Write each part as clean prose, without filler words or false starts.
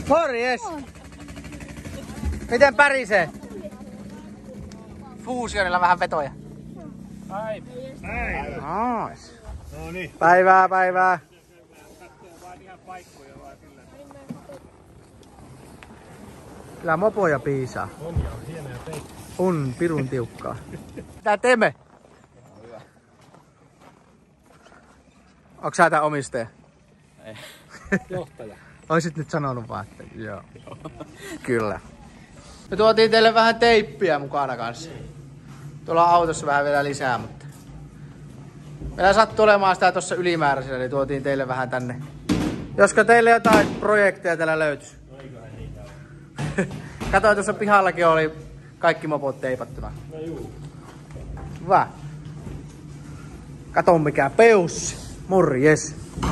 Morjes! Miten pärisee? Fuusionilla vähän vetoja. Päivää. Nice. No niin. Päivää, päivää. Kyllä mopoja piisaa. On ja on hienoja peikkoja. On pirun tiukkaa. Mitä teemme? Onko sä tää omistaja? Ei. Johtaja. Oisit nyt sanonut vaan, että joo. Kyllä. Me tuotiin teille vähän teippiä mukana kanssa. Tuolla on autossa vähän vielä lisää, mutta meillä sattuu olemaan sitä tuossa ylimääräisellä, niin tuotiin teille vähän tänne. Josko teille jotain projekteja täällä löytyisi. Katoin tuossa pihallakin oli kaikki mopot teipattuna. No juu. Hyvä. Kato mikä peussi. Morjes.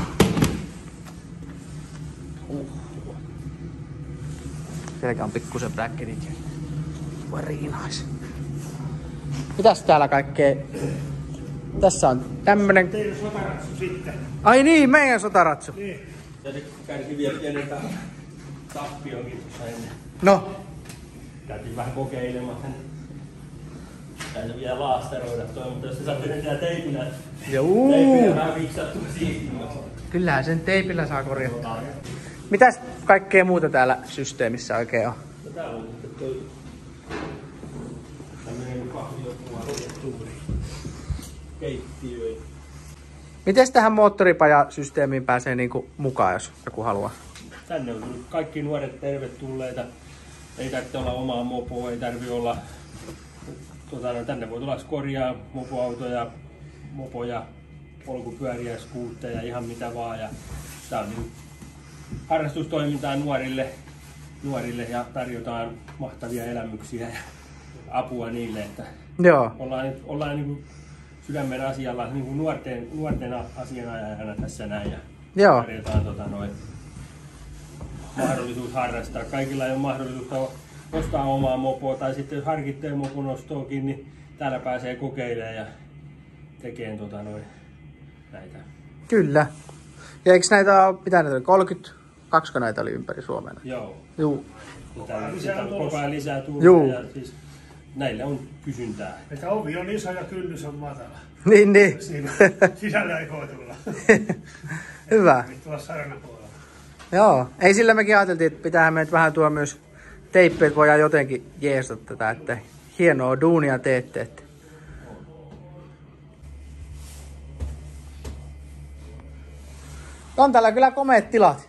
Selkä on pikkusen bräkkerit. Very nice. Mitäs täällä kaikkea? Tässä on tämmönen... Teidän sotaratsu sitten. Ai niin, meidän sotaratsu. Niin. Ja se kärsi vielä pieneltä tappionkin tuossa ennen. No. Käytiin vähän kokeilemaan sen. Täytyy vielä laasteroida toi, mutta jos se sattuu nyt vielä teipillä. Teipillä vähän viksattu siihen. Kyllähän sen teipillä saa korjata. Mitäs kaikkea muuta täällä systeemissä oikein on? No täällä on sitten toi tämmönen kahviopuoli keittiö. Miten tähän moottoripajasysteemiin pääsee niinku mukaan, jos joku haluaa? Tänne on kaikki nuoret tervetulleita. Ei tarvitse olla omaa mopoa, ei tarvitse olla... tänne voi tulla korjaa mopoautoja, mopoja, polkupyöriä, skuutteja, ihan mitä vaan. Ja tää on niin harrastustoimintaa nuorille ja tarjotaan mahtavia elämyksiä ja apua niille. Että Joo. ollaan niin kuin sydämen asialla, niin kuin nuorten asianajajana tässä näin. Ja Joo. tarjotaan mahdollisuus harrastaa. Kaikilla ei ole mahdollisuutta ostaa omaa mopoa tai sitten jos harkitsee mopon ostoakin, niin täällä pääsee kokeilemaan ja tekemään näitä. Kyllä. Ja eikö näitä ole, mitä näitä oli, 32 näitä oli ympäri Suomea? Joo. Juu. Sitä on koko ajan lisää tullut ja siis näille on kysyntää. Että ovi on iso ja kynnys on matala. Niin. Siinä sisällä ei voi tulla. Hyvä. Tuolla saranapuolella. Joo. Ei sillä mekin ajateltiin, että pitää meidät vähän tuo myös teippiä, että voidaan jotenkin jeesata tätä, että hienoa duunia teette. Että. On täällä kyllä komeet tilat.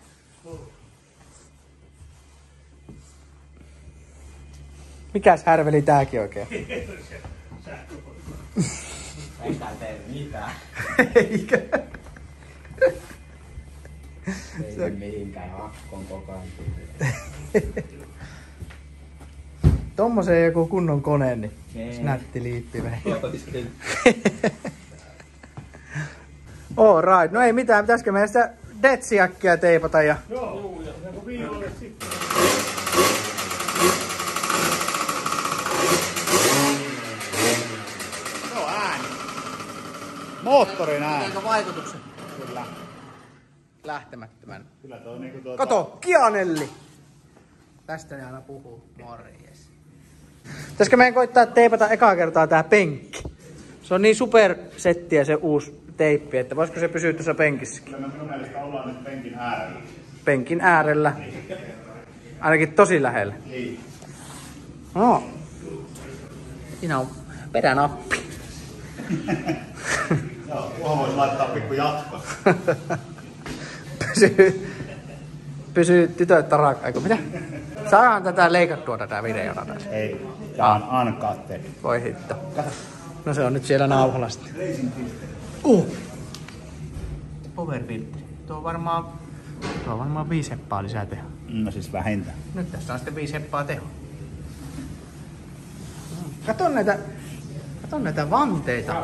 Mikäs härveli tääkin oikein? Ei täällä tee mitään. Eikö? Ei mihinkään akkoon koko ajan. Tommoseen joku kunnon kone, niin snätti liippi vähän. All right, no ei mitään, pitäisikö meidän sitä detsiäkkiä teipata ja... Joo, ja kun viivalle sitten. Joo, ääni. Moottorin ääni. Eikö vaikutuksen? Kyllä. Lähtemättömän. Kyllä toi niinku Kato, Kianelli! Tästä ne aina puhuu. Morjes. Pitäisikö meidän koittaa teipata ekaa kertaa tää penkki? Se on niin supersettiä se uusi teippi, että voisiko se pysyä tuossa penkissäkin? Kyllä me minun mielestä ollaan nyt penkin äärellä. Penkin äärellä. Ainakin tosi lähellä. Niin. No. Siinä on peränappi. Joo, tuohon voisi laittaa pikku jatko. Pysyy tytöt tarakka. Eiku mitä? Saadaan tätä leikattua tätä videota tässä. Ei, tää on uncut. Voi hitto. No se on nyt siellä nauhalla sitten. Power filteri. Tuo on varmaan 5 heppaa lisää tehoa. No siis vähintään. Nyt tässä on sitten 5 heppaa tehoa. Kato näitä vanteita.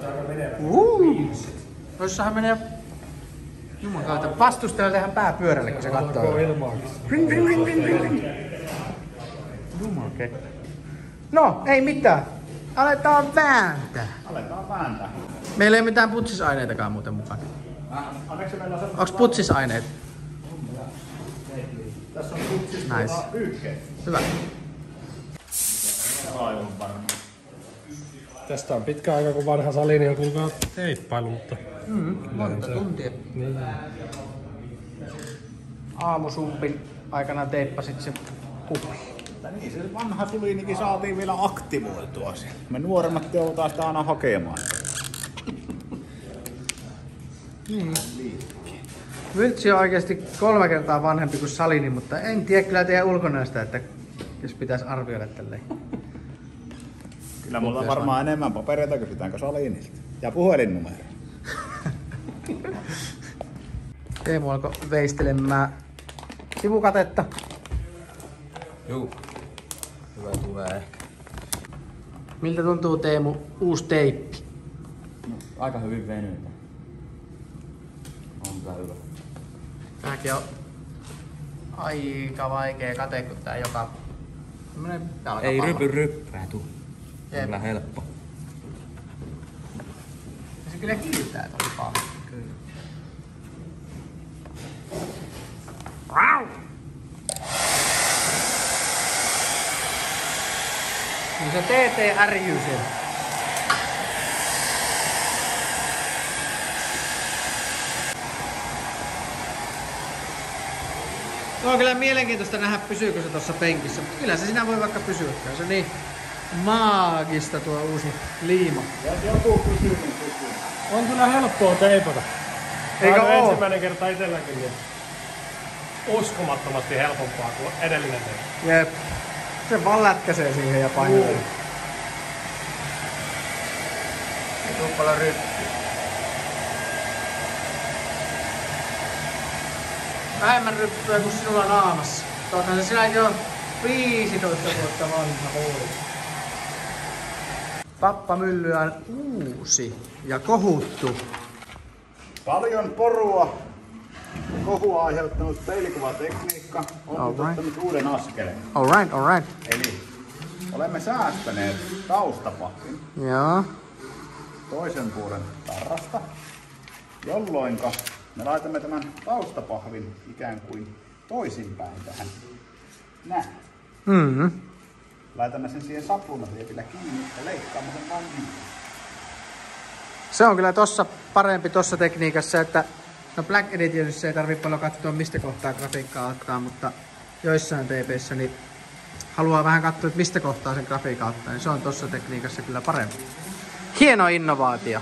Noissahan menee Juman kautta. Vastustajalle tehdään pää pyörälle, kun se katsoo. Ring, ring, ring, ring, ring. Jumakei. No, ei mitään. Aletaan vääntää. Aletaan vääntää. Meillä ei ole mitään putsisaineitakaan muuten mukana. Onneksi meillä on se... Onks putsisaineet? Tässä on putsista Nice. pyyhkeet. Hyvä. Aivan varma. Tästä on pitkä aika, kun vanha Salini on kuulkaa teippailu, mutta... Monta tuntia. Niin. Aamusumpin aikana teippasit se kuppi. Niin, se vanha Salinikin saatiin vielä aktivoitua siellä. Me nuoremmat joudutaan sitä aina hakemaan. Myltsi on oikeasti 3 kertaa vanhempi kuin Salini, mutta en tiedä kyllä teidän ulkonäöstä, että jos pitäisi arvioida tälleen. Kyllä mulla on varmaan enemmän papereita kysytäänkö Salinilta. Ja puhelinnumero. Teemu alkoi veistelemään sivukatetta. Juu. Hyvä tulee ehkä. Miltä tuntuu Teemu uusi teippi? No, aika hyvin venytä. On kyllä hyvä. Tämäkin on aika vaikea kate, kun tää joka... Tää on Ei aika ryppää tuu. On Jep. kyllä helppo. Ja se kyllä kiiltää tosi paljon. Kyllä. Niin se TT ärjyy siellä. Tuo on kyllä mielenkiintoista nähdä, pysyykö se tuossa penkissä, mutta kyllä se siinä voi vaikka pysyäkään. Se on niin maagista tuo uusi liima. Jos joku kysyy, niin kysyy. On kyllä helppoa teipata. Eikö Tää on oo? ensimmäinen kerta itselläkin, niin uskomattomasti helpompaa kuin edellinen teippa. Jep. Se vaan lätkäsee siihen ja painaa. Ei tuu paljon ryppiä. Vähemmän ryppyä kuin sinulla naamassa. Toihan se sinäkin on 15 vuotta vanha huuli. Pappamylly on uusi ja kohuttu. Paljon porua, kohua aiheuttanut peilikuvatekniikka on Alright. ottanut uuden askeleen. Alright. Eli olemme säästäneet taustapahvin Joo. toisen puolen tarrasta, jolloinka me laitamme tämän taustapahvin ikään kuin toisinpäin tähän. Näin. Mm-hmm. Laitamme sen siihen sapunatieillä kiinni ja leikkaamme sen vain niin. Se on kyllä tossa parempi tossa tekniikassa, että no Black Editionissa ei tarvitse paljon katsoa mistä kohtaa grafiikkaa ottaa, mutta joissain teipeissä niin haluaa vähän katsoa, että mistä kohtaa sen grafiikkaa ottaa, niin se on tossa tekniikassa kyllä parempi. Hieno innovaatio.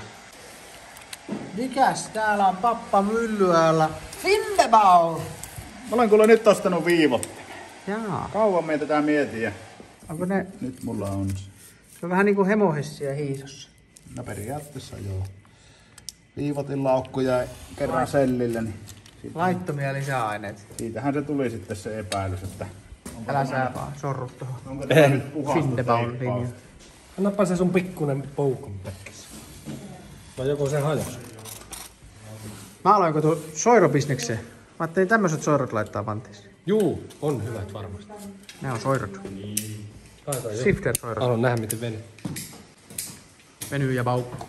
Mikäs täällä on pappa myllyällä? Findebau! Mä olen kuule nyt ostanut viivottimen. Jaa. Kauan me tätä mietin ja Onko ne, nyt mulla on se. se on vähän niinku hemohessia hiisossa. No periaatteessa joo. Viivotinlaukku jäi kerran sellille, niin Laittomia lisäaineita. siitähän se tuli sitten se epäilys, että Älä sä vaan sorru tuohon. onko tämä nyt puhasta Findebaun teippausta. linja. Annapa se sun pikkunen poukun pekkis. No joko se hajos. Mä aloinko tuon soirobisnekseen? Mä ajattelin tämmöiset soirot laittaa vanteisiin. Juu, on hyvät varmasti. Ne on soirot. Aika jo. Shifter soirot. Haluan nähdä miten veni. Venyy ja paukku.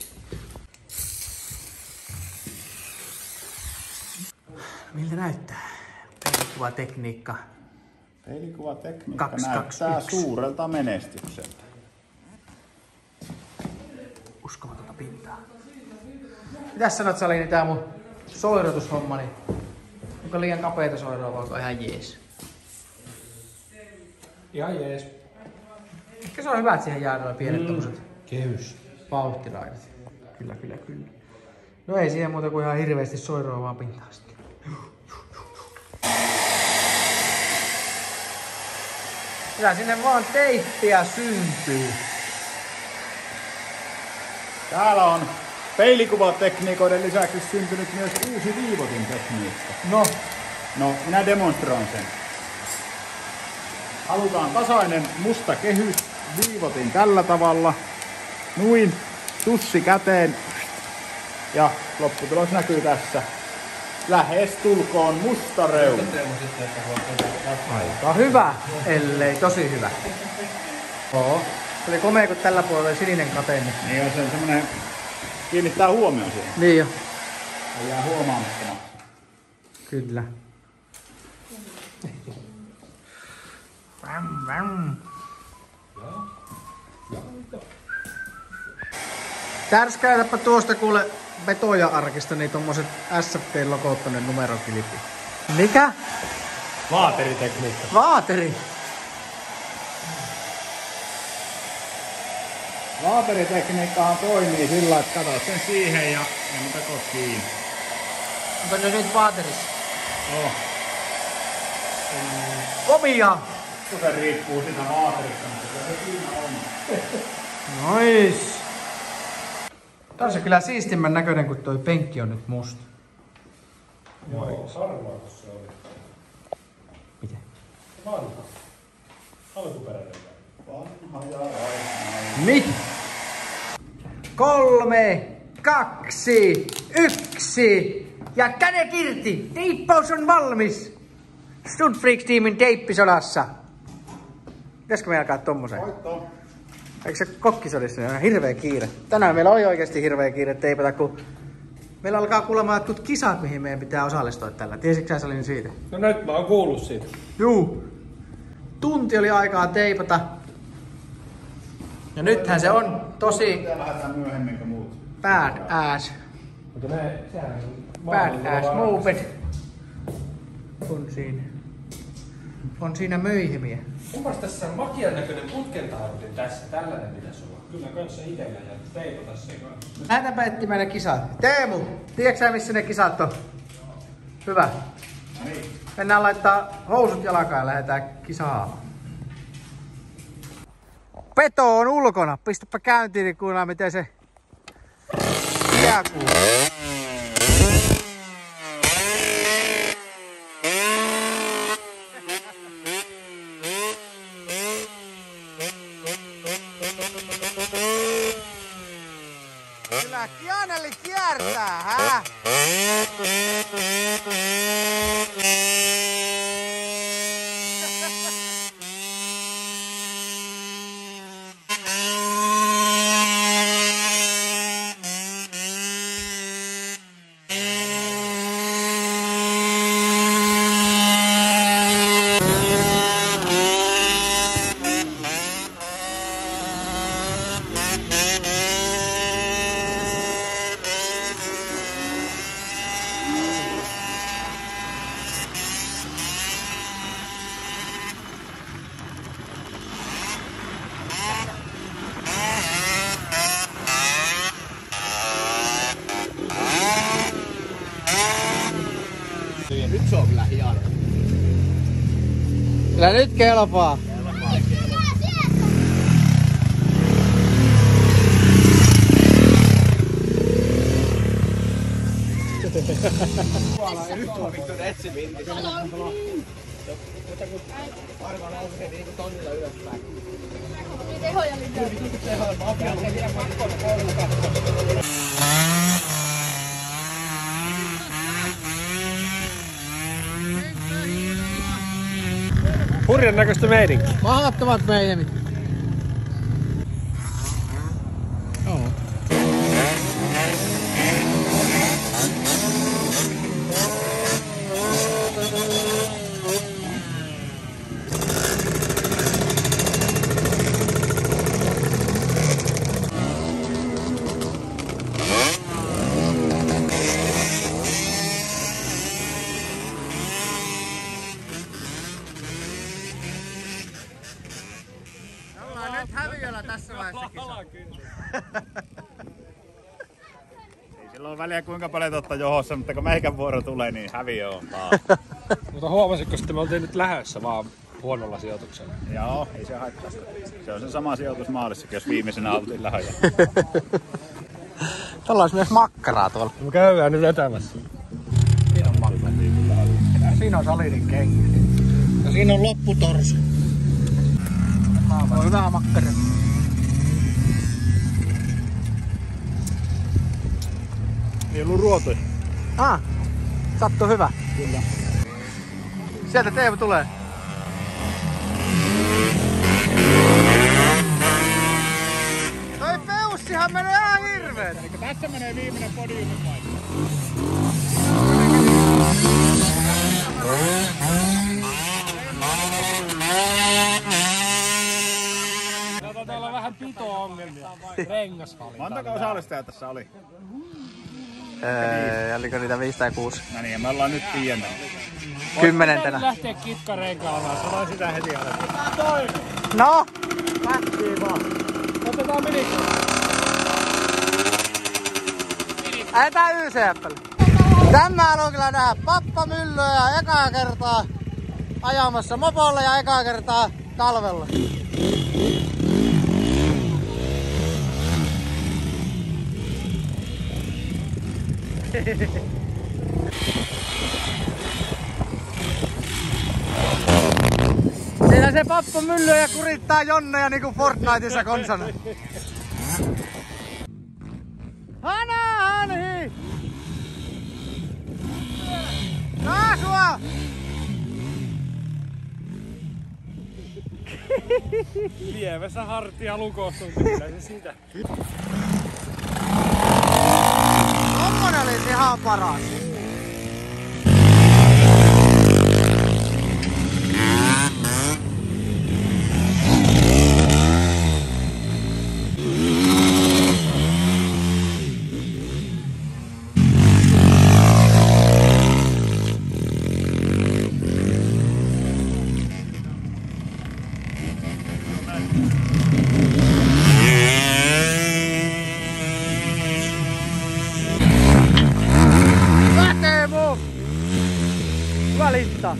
Miltä näyttää? Peilikuvatekniikka. Peilikuvatekniikka 2, näyttää 2, 1. suurelta menestykseltä. Uskomatonta pintaa. Mitäs sanot Salini tää mun soirotushomma, niin onko liian kapeita soiroa vai onko ihan jees? Ihan jees. Ehkä se on hyvä, että siihen jää noin pienet tommoset Kehys. vauhtiraidat. Kyllä. No ei siihen muuta kuin ihan hirveästi soiroa vaan pintaa sitten. Kyllä sinne vaan teippiä syntyy. Täällä on peilikuvatekniikoiden lisäksi syntynyt myös uusi viivotin tekniikka. No, minä demonstroin sen. Halutaan tasainen musta kehys, viivotin tällä tavalla. Nuin, tussi käteen. Ja lopputulos näkyy tässä. Lähes tulkoon musta reuna. Aika hyvä, ellei tosi hyvä. Oo. Se oli komea, kun tällä puolella oli sininen kate. Niin on se semmonen, kiinnittää huomioon siihen. Niin jo. Ei jää huomaamattomaksi. Kyllä. Väm, väm. Tärskäytäpä tuosta kuule Betoja-arkista niin tommoset SFT-logouttaneen numerokilpi. Mikä? Vaateritekniikka. Vaateri. Vaateritekniikkahan toimii sillä, että katot sen siihen ja ne pekot kiinni. Onko ne nyt vaaterissa? Oh. Komia! Se riippuu siitä vaaterista, mutta se siinä on. Nois! Tää on se kyllä siistimmän näköinen, kun toi penkki on nyt musta. Joo, harmaa se oli. Miten? Vanha. Alkuperäinen. Vanha ja aina. Mit? 3, 2, 1 ja käde irti! Teippaus on valmis! Studfreaks-tiimin teippisodassa. Pitäisikö me alkaa tommoseen? Voitto. Eikö se kokkisodissa on hirveä kiire? Tänään meillä oli oikeasti hirveä kiire teipata, kun meillä alkaa kuulemaan jotkut kisat, mihin meidän pitää osallistua tällä. Tiesitkö sä Salin siitä? No nyt mä oon kuullut siitä. Juu. Tunti oli aikaa teipata. Ja nythän se on tosi Pitää lähdetään myöhemmin kuin muut. bad ass. Mutta sehän on Bad ass movement. On siinä möyhimiä. Onpas tässä makian näköinen putkentahartin tässä? Tällainen pitäisi olla. Kyllä kanssa itellä ja teipata se kanssa. Lähdetäänkö etsimään ne kisat. Teemu, tiedätkö sä missä ne kisat on? Hyvä. Mennään laittaa housut jalkaan ja lähdetään kisaamaan. Peto on ulkona. Pistäpä käyntiin, niin kuunnellaan miten se kiekuu. Kyllä Kianeli kiertää, hä? Nyt se on kyllä hieno. Kyllä nyt kelpaa. Hurjan näköistä meininkiä. Mahdottomat meinemit. Joo. Nyt häviöllä tässä vaiheessa kisaa. Ei sillä ole väliä kuinka paljon ottaa johossa, mutta kun meikän vuoro tulee, niin häviö on taas. Mutta huomasitko, että me oltiin nyt lähdössä vaan huonolla sijoituksella? Joo, ei se haittaa sitä. Se on se sama sijoitus maalissakin, jos viimeisenä oltiin lähdössä. Tuolla olisi myös makkaraa tuolla. Me käydään nyt vetämässä. Siinä on makkaraa. Siinä on Salinin kengä. Ja siinä on lopputorso. On hyvää makkaraa. Ei ollut ruotoja. Sattuu hyvä. Kyllä. Sieltä Teemu tulee. Toi peussihan menee ihan hirveet. Eli tässä menee viimeinen podiumin paikka. Rengasvalinta. Montako osallistujaa tässä oli? Oliko niitä 5 tai 6? No niin, me ollaan nyt 5. 10. Lähtee kitkarenkaamaan, sanoin sitä heti alkuun. No! Lähtii vaan. Otetaan minikko. Äitään YCF:lle. Tämä haluan kyllä nähdä Pappa Myllyä ekaa kertaa ajamassa mopolla ja ekaa kertaa talvella. Siinä se Pappa Myllyä ja kurittaa Jonneja niinku Fortniteissa konsana. Hanhi! Kaasua! Lievässä hartia lukossa, kyllä se siitä. Tommonen olisi ihan paras. Valinta.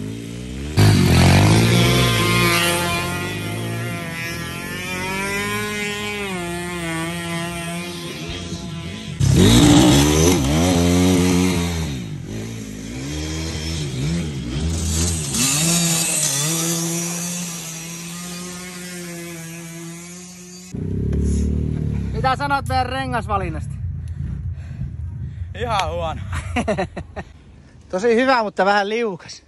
Mitä sanot meidän rengasvalinnasta? Ihan huono. Tosi hyvä, mutta vähän liukas.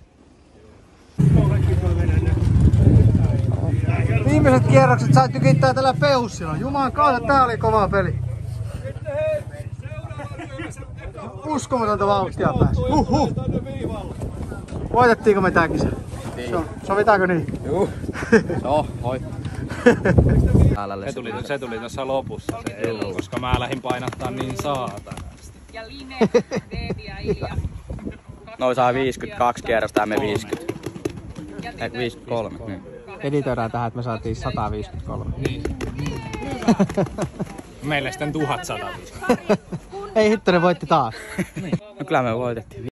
Viimeiset kierrokset sait tykittää tällä peussilla. Jumalan kautta, tää oli kova peli. Uskomatonta vauhtia pääsi. Voitettiinko me tää kisa? Sovitaanko niin? Juu. Voitto. Se tuli tuossa lopussa se elo, koska mä lähdin painattaa niin saatanasti. Ja Line, Deevi ja Ilja. Noi saa 52 kierrosta ja me 50. 53. Niin. Editoidaan tähän, että me saatiin 153. Niin. Meille sitten 1100. Ei hitto, ne voitti taas. No kyllä me voitettiin.